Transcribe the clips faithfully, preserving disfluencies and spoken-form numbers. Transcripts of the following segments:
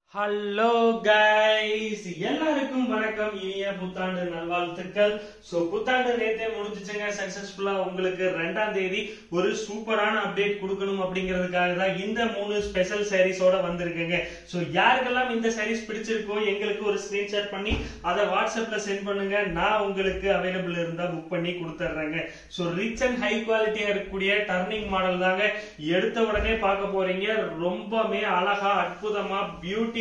Hello guys, எல்லாருக்கும் வணக்கம். இனிய புத்தாண்டு நல்வாழ்த்துக்கள். சோ புத்தாண்டு நேத்தே முடிஞ்சிச்சுங்க சக்சஸ்ஃபுல்லா. உங்களுக்கு ரெண்டாம் தேதி ஒரு சூப்பரான அப்டேட் கொடுக்கணும் அப்படிங்கிறதுக்காக தான் இந்த மூணு ஸ்பெஷல் சாரீஸோட வந்திருக்குங்க. சோ யாருக்கெல்லாம் இந்த சாரீஸ் பிடிச்சிருக்கோ எங்களுக்கு ஒரு ஸ்கிரீன்ஷாட் பண்ணி அதை வாட்ஸ்அப்ல சென்ட் பண்ணுங்க. நான் உங்களுக்கு அவைலபிள் இருந்தா புக் பண்ணி கொடுத்துட்றேங்க. சோ ரிச் அண்ட் ஹை குவாலிட்டியா இருக்கக்கூடிய டர்னிங் மாடல் தாங்க எடுத்த உடனே பார்க்க போறீங்க. ரொம்பவே அழகா அற்புதமா பியூட்டி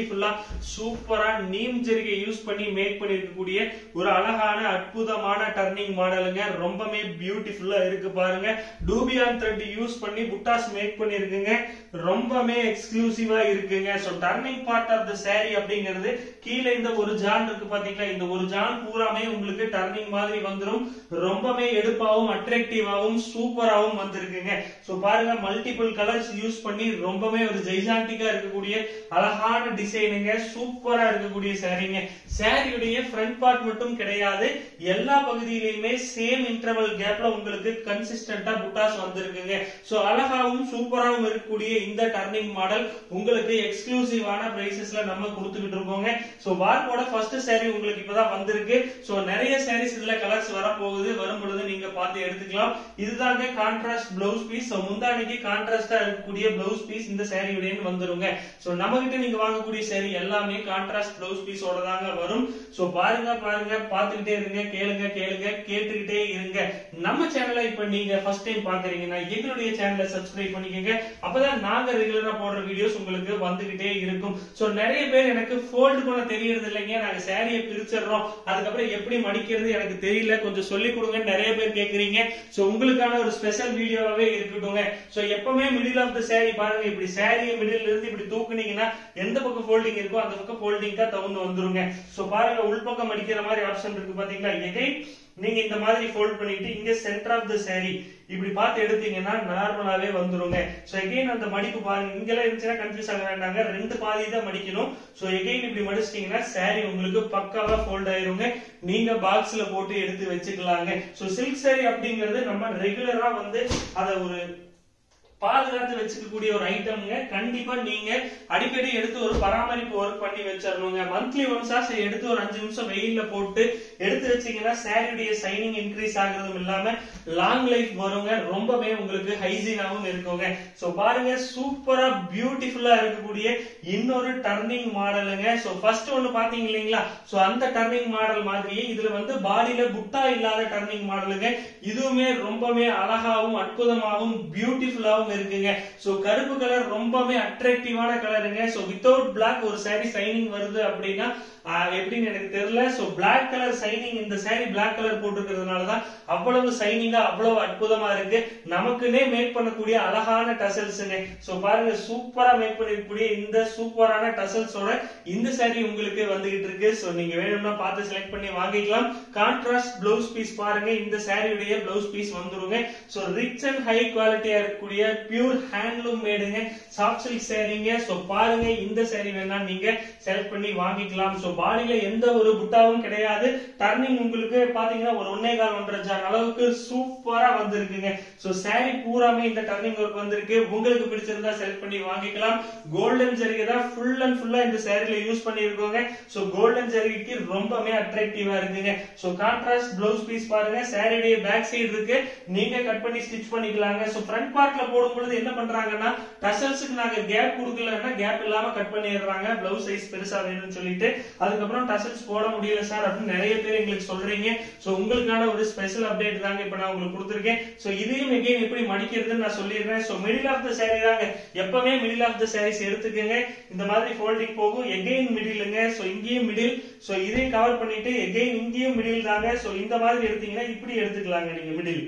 சூப்பரா நீம் ஜரிகை யூஸ் பண்ணி மேக் பண்ணிருக்கக்கூடிய ஒரு அழகான அற்புதமான டர்னிங் மாடலுங்க. ரொம்பவே பியூட்டிஃபுல்லா இருக்கு பாருங்க. டூபியான் த்ரெட் யூஸ் பண்ணி புட்டாஸ் மேக் பண்ணிருக்குங்க. ரொம்பவே எக்ஸ்க்ளூசிவா இருக்குங்க. So turning part of the saree அப்படிங்கிறது கீழே இந்த ஒரு ஜான் இருக்கு பாத்தீங்களா, இந்த ஒரு ஜான் பூராமே உங்களுக்கு டர்னிங் மாதிரி வந்துரும். ரொம்பவே எடுப்பாவும் அட்ராக்டிவாவும் சூப்பராவும் வந்திருக்குங்க. சோ பாருங்க, மல்டிபிள் கலர்ஸ் யூஸ் பண்ணி ரொம்பவே ஒரு ஜெய்சாண்டிக்கா இருக்கக்கூடிய அழகான டிசைனுங்க. சூப்பரா இருக்கக்கூடிய சாரீங்க. சாரியுடைய ஃப்ரண்ட் பார்ட் மட்டும் கிடையாது, எல்லா பகுதியிலுமே சேம் இன்டர்வல் கேப்ல உங்களுக்கு கன்சிஸ்டன்டா புட்டாஸ் வந்திருக்குங்க. சோ அழகாவும் சூப்பராவும் இருக்கக்கூடிய இந்த டர்னிங் மாடல் உங்களுக்கு எக்ஸ்க்ளூசிவான பிரைசஸ்ல நம்ம கொடுத்துக்கிட்டு இருக்கோங்க. சோ வார்க்கோட ஃபர்ஸ்ட் சாரி உங்களுக்கு இப்பதான் வந்திருக்கு. சோ நிறைய சாரீஸ் இதுல கலர்ஸ் வர போகுது. வரும் பொழுது நீங்க பார்த்து எடுத்துக்கலாம். இதுதாங்க கான்ட்ராஸ்ட் பிளவுஸ் பீஸ். சோ முந்தானிக்கு கான்ட்ராஸ்டா இருக்கக்கூடிய பிளவுஸ் பீஸ் இந்த சாரியுடைய வந்துருங்க. சோ நம்ம கிட்ட நீங்க வாங்கக்கூடிய சாரி எல்லாமே கான்ட்ராஸ்ட் பிளவுஸ் பீஸோட தாங்க வரும். சோ பாருங்க பாருங்க, பாத்துக்கிட்டே இருங்க, கேளுங்க கேளுங்க, கேட்டுக்கிட்டே இருங்க. நம்ம சேனலை இப்ப நீங்க ஃபர்ஸ்ட் டைம் பாக்குறீங்கன்னா எங்களுடைய சேனலை சப்ஸ்கிரைப் பண்ணிக்கங்க. அப்பதான் நாங்க ரெகுலரா போடுற வீடியோஸ் உங்களுக்கு வந்துகிட்டே இருக்கும். சோ நிறைய பேர் எனக்கு ஃபோல்ட் பண்ண தெரியறது இல்லைங்க, நாங்க சாரியை பிரிச்சிடுறோம், அதுக்கப்புறம் எப்படி மடிக்கிறது எனக்கு தெரியல, கொஞ்சம் சொல்லி கொடுங்க நிறைய பேர் கேக்குறீங்க. சோ உங்களுக்கான ஒரு ஸ்பெஷல் வீடியோவாவே இருக்கட்டுங்க. சோ எப்பவுமே மிடில் ஆஃப் தி சாரி பாருங்க, இப்படி சாரியை மிடில் இருந்து இப்படி தூக்குனீங்கன்னா எந்த பக்கம் ஃபோல்டிங் இருக்கோ அந்த பக்கம் ஃபோல்டிங் தான் தவுந்து வந்துருங்க. சோ பாருங்க, உள்பக்கம் அடிக்கிற மாதிரி ஆப்ஷன் இருக்கு பாத்தீங்களா. எகைன் நீங்க இந்த மாதிரி ஃபோல்ட் பண்ணிட்டு இங்க சென்டர் ஆஃப் தி சாரி இப்படி பார்த்து எடுத்தீங்கன்னா நார்மலாவே வந்துருங்க. சோ எகைன் அந்த மடிப்பு பாருங்க, இங்கெல்லாம் இருந்துச்சுன்னா கன்ஃபியூஸ் ஆக வேண்டாங்க, ரெண்டு பாதி தான் மடிக்கணும். சோ எகைன் இப்படி மடிச்சிட்டீங்கன்னா சாரி உங்களுக்கு பக்காவா ஃபோல்ட் ஆயிருங்க. நீங்க பாக்ஸ்ல போட்டு எடுத்து வச்சுக்கலாங்க. சோ சில்க் சாரி அப்படிங்கிறது நம்ம ரெகுலரா வந்து அத ஒரு பாதுகாத்து வச்சுக்கக்கூடிய ஒரு ஐட்டம்ங்க. கண்டிப்பா நீங்க அடிக்கடி எடுத்து ஒரு பராமரிப்பு ஒர்க் பண்ணி வச்சிடணுங்க. மந்த்லி ஒன்ஸா எடுத்து ஒரு அஞ்சு நிமிஷம் வெயில்ல போட்டு எடுத்து வச்சீங்கன்னா சாரியுடைய சைனிங் இன்க்ரீஸ் ஆகுறதும் இல்லாம லாங் லைஃப் வருங்க. ரொம்பவே உங்களுக்கு ஹைஜீனாவும் இருக்குங்க. சோ பாருங்க, சூப்பரா பியூட்டிஃபுல்லா இருக்கக்கூடிய இன்னொரு டர்னிங் மாடலுங்க. சோ ஃபர்ஸ்ட் ஒன்னு பாத்தீங்க இல்லீங்களா, சோ அந்த டர்னிங் மாடல் மாதிரியே இதுல வந்து பாடியில புட்டா இல்லாத டர்னிங் மாடலுங்க. இதுவுமே ரொம்பவே அழகாவும் அற்புதமாகவும் பியூட்டிஃபுல்லாவும் இருக்குங்க. சோ கருப்பு கலர் ரொம்பவே அட்ராக்டிவான கலருங்க. சோ வித்தவுட் பிளாக் ஒரு சாரி சைனிங் வருது அப்படின்னா எப்படின்னு எனக்கு தெரியல. சோ பிளாக் கலர் சைனிங், இந்த சாரி பிளாக் கலர் போட்டுக்கிறதுனாலதான் அவ்வளவு சைனிங்கா அவ்வளவு அற்புதமா இருக்கு. நமக்குன்னே மேக் பண்ணக்கூடிய அழகான டசல்ஸ்ங்க. சோ பாருங்க, சூப்பரா மேக் பண்ணிருக்கக்கூடிய இந்த சூப்பரான டசல்ஸோட இந்த சாரி உங்களுக்கு வந்துகிட்டு இருக்கு. சோ நீங்க வேணும்னா பார்த்து செலக்ட் பண்ணி வாங்கிக்கலாம். கான்ட்ராஸ்ட் பிளவுஸ் பீஸ் பாருங்க, இந்த சாரியுடைய பிளவுஸ் பீஸ் வந்துருங்க. சோ ரிச் அண்ட் ஹை குவாலிட்டியா இருக்கக்கூடிய பியூர் ஹேண்ட்லூம் மேடுங்க, சாஃப்ட் சில்க் சாரீங்க. சோ பாருங்க, இந்த சாரி வேணா நீங்க செலக்ட் பண்ணி வாங்கிக்கலாம். சோ பாடியில எந்த ஒரு புட்டாவும் கிடையாது. டர்னிங் உங்களுக்கு பாத்தீங்கன்னா ஒரு ஒன்னே கால் ஒன்றரை ஜான் அளவுக்கு சூப்பரா வந்திருக்குங்க. சோ சாரி பூராமே இந்த டர்னிங் ஒர்க் வந்திருக்கு. உங்களுக்கு பிடிச்சிருந்தா செலக்ட் பண்ணி வாங்கிக்கலாம். கோல்டன் ஜரிகை தான் ஃபுல் அண்ட் ஃபுல்லா இந்த சாரில யூஸ் பண்ணிருக்கோங்க. சோ கோல்டன் ஜரிகைக்கு ரொம்பவே அட்ராக்டிவா இருக்குங்க. சோ கான்ட்ராஸ்ட் பிளவுஸ் பீஸ் பாருங்க, சாரியுடைய பேக் சைடு இருக்கு, நீங்க கட் பண்ணி ஸ்டிச் பண்ணிக்கலாங்க. சோ ஃப்ரண்ட் பார்ட்ல போடும் பொழுது என்ன பண்றாங்கன்னா டசல்ஸ்க்கு நாங்க கேப் கொடுக்கலன்னா கேப் இல்லாம கட் பண்ணிடுறாங்க, பிளவுஸ் சைஸ் பெருசா வேணும்னு சொல்லிட்டு. அதுக்கப்புறம் டசல்ஸ் போட முடியல சார் அப்படின்னு நிறைய பேர் எங்களுக்கு சொல்றீங்க. சோ உங்களுக்கான ஒரு ஸ்பெஷல் அப்டேட் தாங்க இப்ப நான் உங்களுக்கு கொடுத்திருக்கேன். சோ இதையும் எகைன் எப்படி மடிக்கிறதுன்னு நான் சொல்லிடுறேன். So middle of the saree தாங்க, எப்பவுமே மிடில் ஆஃப் தி சாரீஸ் எடுத்துக்கங்க. இந்த மாதிரி ஃபோல்டிங் போகும், எகைன் மிடில்ங்க. சோ இங்கேயும் மிடில், சோ இதையும் கவர் பண்ணிட்டு எகைன் இங்கேயும் மிடில் தாங்க. சோ இந்த மாதிரி எடுத்தீங்கன்னா இப்படி எடுத்துக்கலாங்க நீங்க மிடில்.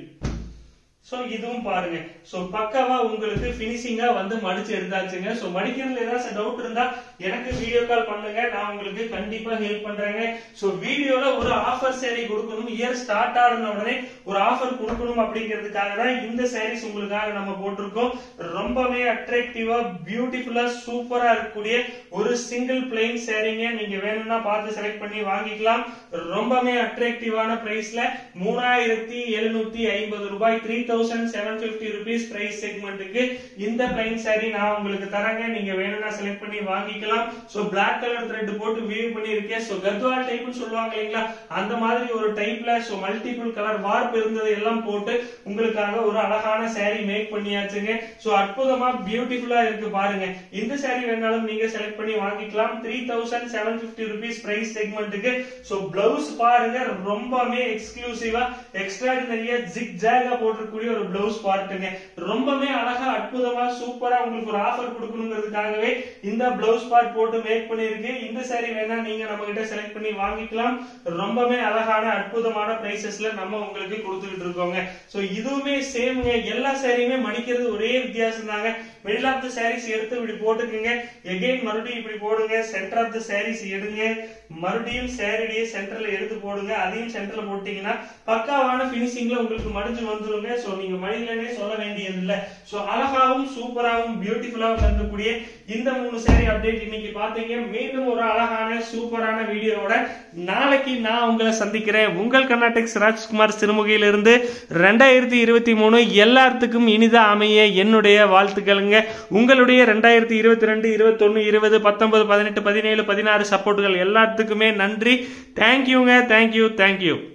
சோ இதுவும் பாருங்க, சோ பக்காவா உங்களுக்கு பினிஷிங்கா வந்து மடிச்சு எடுத்தாச்சுங்க. சோ மடிக்கிறதுல ஏதாவது டவுட் இருந்தா எனக்கு வீடியோ கால் பண்ணுங்க, நான் உங்களுக்கு கண்டிப்பா ஹெல்ப் பண்றேங்க. சோ வீடியோல ஒரு ஆஃபர் சாரி கொடுக்கணும், இயர் ஸ்டார்ட் ஆன உடனே ஒரு ஆஃபர் கொடுக்கணும் அப்படிங்கிறதுக்காக தான் இந்த சாரீஸ் உங்களுக்காக நம்ம போட்டிருக்கோம். ரொம்பவே அட்ராக்டிவா பியூட்டிஃபுல்லா சூப்பரா இருக்கக்கூடிய ஒரு சிங்கிள் பிளைன் சாரீங்க. நீங்க வேணும்னா பார்த்து செலக்ட் பண்ணி வாங்கிக்கலாம். ரொம்பவே அட்ராக்டிவான பிரைஸ்ல மூணாயிரத்தி எழுநூத்தி ஐம்பது ரூபாய் three thousand seven fifty rupees price segmentக்கு இந்த plain saree நான் உங்களுக்கு தரேங்க. நீங்க வேணும்னா செலக்ட் பண்ணி வாங்கிக்கலாம். சோ black color thread போட்டு weave பண்ணி இருக்கேன். சோ கத்வால் டைப்னு சொல்லுவாங்க இல்லீங்களா, அந்த மாதிரி ஒரு டைப்ல சோ மல்டிபிள் கலர் வார்ப் இருந்தது எல்லாம் போட்டு உங்களுக்காக ஒரு அழகான saree மேக் பண்ணியாச்சுங்க. சோ அற்புதமா பியூட்டிஃபுல்லா இருக்கு பாருங்க. இந்த saree வேணாலும் நீங்க செலக்ட் பண்ணி வாங்கிக்கலாம். three thousand seven fifty rupees price segmentக்கு. சோ blouse பாருங்க, ரொம்பவே எக்ஸ்க்ளூசிவா எக்ஸ்ட்ராடினரியா ஜிக்ஜாகா போட்டுக்கூடிய ஒரு blouse பார்ட்டுங்க. ரொம்பவே அழகா அற்புதமா சூப்பரா உங்களுக்கு ஒரு ஆஃபர் கொடுக்கணும்ங்கிறதுக்காகவே இந்த blouse பார்ட் போட்டு மேக் பண்ணிருக்கு. இந்த saree வேணா நீங்க நம்ம கிட்ட செலக்ட் பண்ணி வாங்கிக்கலாம். ரொம்பவே அழகான அற்புதமான பிரைசஸ்ல நம்ம உங்களுக்கு கொடுத்துட்டு இருக்கோங்க. சோ இதுவுமே சேம்ங்க. எல்லா சாரியுமே மடிக்கிறது ஒரே வித்தியாசம் தாங்க. மிடில் ஆஃப் தி சாரீஸ் எடுத்து இப்படி போட்டுக்குங்க. எகைன் மறுபடியும் இப்படி போடுங்க. சென்டர் ஆஃப் தி சாரீஸ் எடுங்க. மறுபடியும் சாரியே சென்டர்ல எடுத்து போடுங்க. அதையும் சென்டர்ல போட்டீங்கன்னா பக்காவான பினிஷிங்ல உங்களுக்கு மடிஞ்சு வந்துருங்க. சோ நீங்க மடியிலனே சொல்ல வேண்டியது இல்ல. சோ அழகாவும் சூப்பராவும் பியூட்டிஃபுல்லாவும் இருக்கக்கூடிய இந்த மூணு சாரி அப்டேட் இன்னைக்கு பாத்தீங்க. மீண்டும் ஒரு அழகான சூப்பரான வீடியோவோட நாளைக்கு நான் உங்களை சந்திக்கிறேன். உங்கள் கர்நாடெக்ஸ் ராஜ்குமார் சிறுமுகையிலிருந்து ரெண்டாயிரத்தி இருபத்தி மூணு எல்லாத்துக்கும் இனிதா அமைய என்னுடைய வாழ்த்துக்களுங்க. உங்களுடைய ரெண்டாயிரத்தி இருபத்தி ரெண்டு இருபத்தி ஒன்னு இருபது பத்தொன்பது பதினெட்டு பதினேழு பதினாறு சப்போர்ட்டுகள் எல்லாத்துக்குமே நன்றி. தேங்க்யூங்க. Thank you thank you